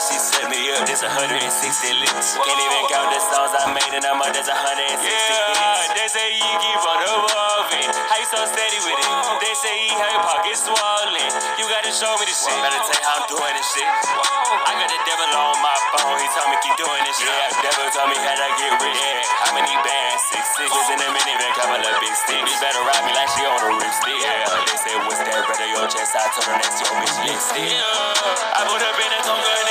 She set me up, this 160 licks. Can't even count the songs I made in a month, that's 160 hits. They say you keep on evolving. How you so steady with it? They say you have your pockets swollen. You gotta show me the shit. Better tell how I'm doing this shit. I got the devil on my phone, he told me keep doing this shit. Yeah, devil told me how to get rich. Yeah, how many bands? 6 was in a minivan, couple of big sticks. You better ride me like she on a ripstick. Yeah, they say what's that, brother, your chest, I told her next to your bitch lipstick. Yeah, I put up in a tongue.